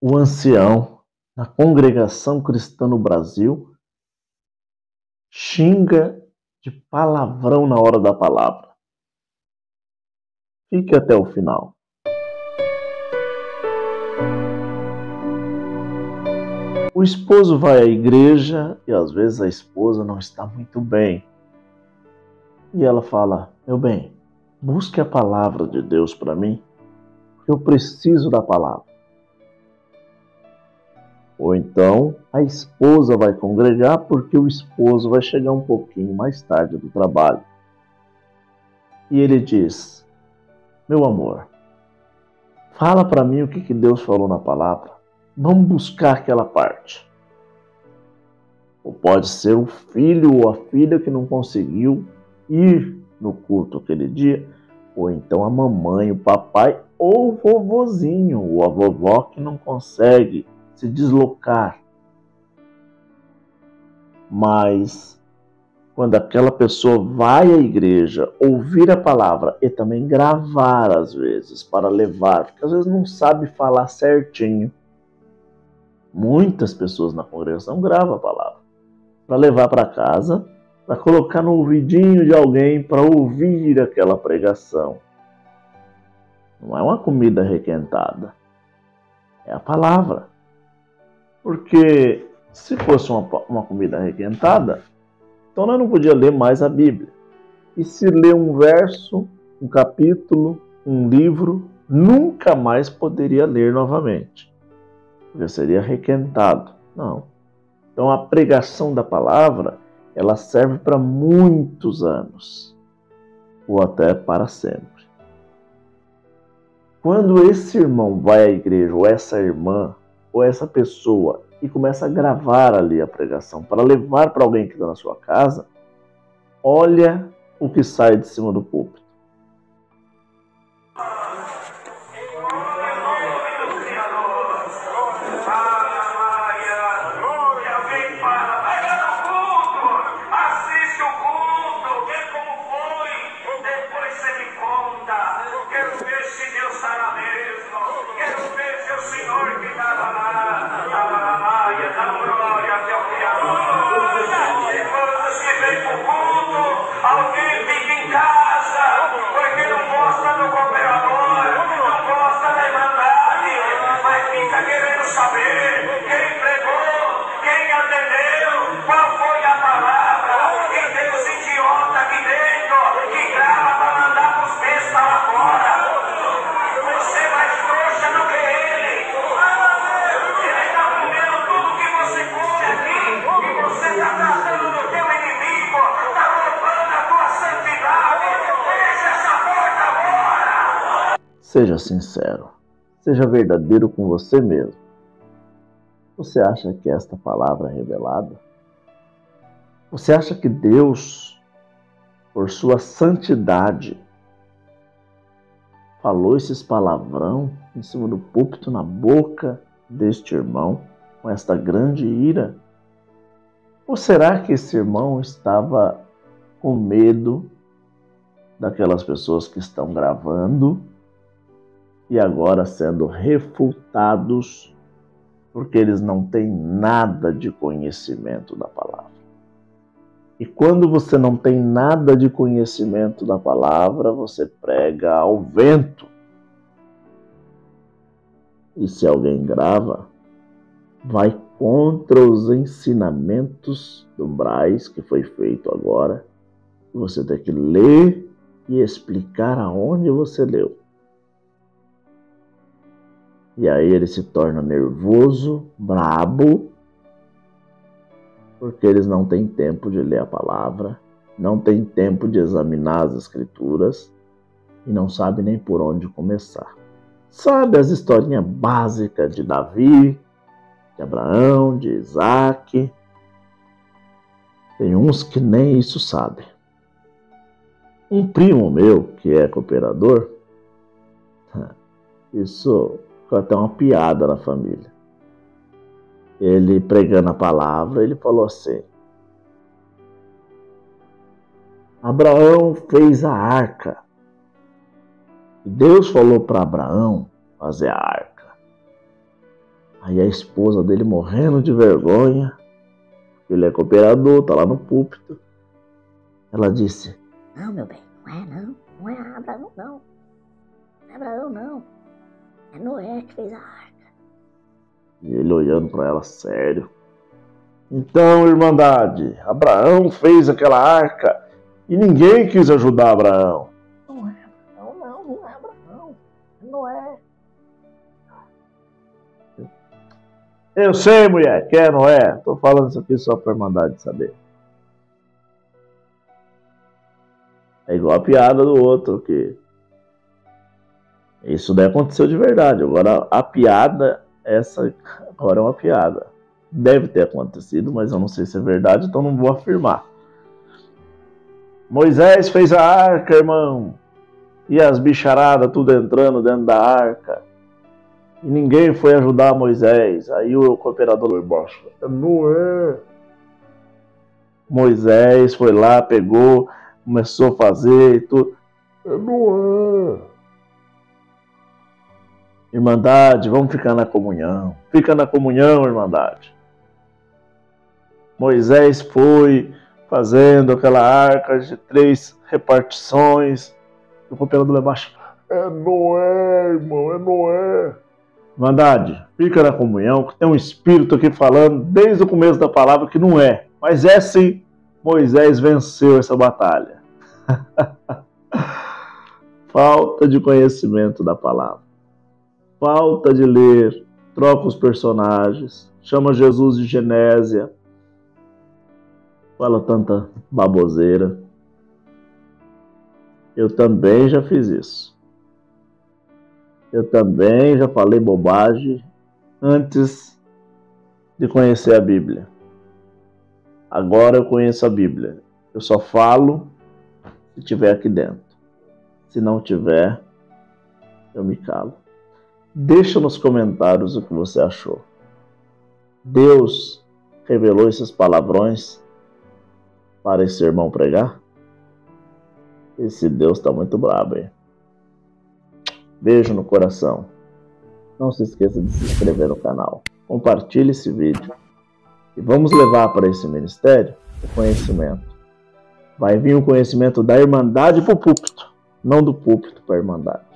o ancião na congregação cristã no Brasil xinga de palavrão na hora da palavra. Fique até o final. O esposo vai à igreja e às vezes a esposa não está muito bem. E ela fala: meu bem, busque a palavra de Deus para mim, porque eu preciso da palavra. Ou então a esposa vai congregar porque o esposo vai chegar um pouquinho mais tarde do trabalho. E ele diz: meu amor, fala para mim o que Deus falou na palavra. Vamos buscar aquela parte. Ou pode ser o filho ou a filha que não conseguiu ir no culto aquele dia. Ou então a mamãe, o papai ou o vovozinho ou a vovó que não consegue se deslocar. Mas quando aquela pessoa vai à igreja, ouvir a palavra e também gravar às vezes para levar, porque às vezes não sabe falar certinho. Muitas pessoas na congregação gravam a palavra para levar para casa, para colocar no ouvidinho de alguém para ouvir aquela pregação. Não é uma comida requentada, é a palavra. Porque se fosse uma comida requentada, então nós não podíamos ler mais a Bíblia. E se ler um verso, um capítulo, um livro, nunca mais poderia ler novamente. Porque seria requentado. Não. Então a pregação da palavra, ela serve para muitos anos. Ou até para sempre. Quando esse irmão vai à igreja, ou essa irmã, ou essa pessoa, e começa a gravar ali a pregação para levar para alguém que está na sua casa, olha o que sai de cima do púlpito. Alguém fica em casa porque não gosta do cooperador, não gosta da irmandade, mas fica querendo saber quem pregou, quem atendeu, qual foi a palavra. E tem os idiotas aqui dentro que grava para mandar pros bestas lá fora. Você é mais trouxa do que ele. Ele está comendo tudo que você come aqui e você está tratando do teu inimigo, está roubando a tua santidade. Fecha essa porta agora! Seja sincero, seja verdadeiro com você mesmo. Você acha que esta palavra é revelada? Você acha que Deus, por sua santidade, falou esses palavrão em cima do púlpito, na boca deste irmão, com esta grande ira? Ou será que esse irmão estava com medo daquelas pessoas que estão gravando e agora sendo refutados porque eles não têm nada de conhecimento da palavra? E quando você não tem nada de conhecimento da palavra, você prega ao vento. E se alguém grava, vai contra os ensinamentos do Braz, que foi feito agora. Você tem que ler e explicar aonde você leu. E aí ele se torna nervoso, brabo, porque eles não têm tempo de ler a palavra, não têm tempo de examinar as escrituras e não sabem nem por onde começar. Sabe as historinhas básicas de Davi, de Abraão, de Isaac? Tem uns que nem isso sabem. Um primo meu, que é cooperador, isso ficou até uma piada na família. Ele pregando a palavra, ele falou assim: Abraão fez a arca. E Deus falou para Abraão fazer a arca. Aí a esposa dele morrendo de vergonha, ele é cooperador, tá lá no púlpito. Ela disse: Não, meu bem, não é Abraão não. Não é Abraão não. É Noé que fez a arca. E ele olhando para ela sério. Então, Irmandade, Abraão fez aquela arca e ninguém quis ajudar Abraão. Não é Abraão. É Noé. Eu sei, mulher, que é Noé. Tô falando isso aqui só pra Irmandade saber. É igual a piada do outro, que isso daí aconteceu de verdade. Agora a piada, essa agora é uma piada. Deve ter acontecido, mas eu não sei se é verdade, então não vou afirmar. Moisés fez a arca, irmão. E as bicharadas tudo entrando dentro da arca. E ninguém foi ajudar Moisés. Aí o cooperador lá embaixo: é Noé. Moisés foi lá, pegou, começou a fazer e tudo. É Noé. Irmandade, vamos ficar na comunhão. Fica na comunhão, Irmandade. Moisés foi fazendo aquela arca de 3 repartições. O cooperador lá embaixo: é Noé, irmão, é Noé. Irmandade, fica na comunhão, que tem um espírito aqui falando desde o começo da palavra que não é. Mas é sim, Moisés venceu essa batalha. Falta de conhecimento da palavra. Falta de ler, troca os personagens, chama Jesus de Genésia, fala tanta baboseira. Eu também já fiz isso. Eu também já falei bobagem antes de conhecer a Bíblia. Agora eu conheço a Bíblia. Eu só falo se tiver aqui dentro. Se não tiver, eu me calo. Deixa nos comentários o que você achou. Deus revelou esses palavrões para esse irmão pregar? Esse Deus está muito brabo, hein? Beijo no coração. Não se esqueça de se inscrever no canal. Compartilhe esse vídeo. E vamos levar para esse ministério o conhecimento. Vai vir o conhecimento da Irmandade para o púlpito, não do púlpito para a Irmandade.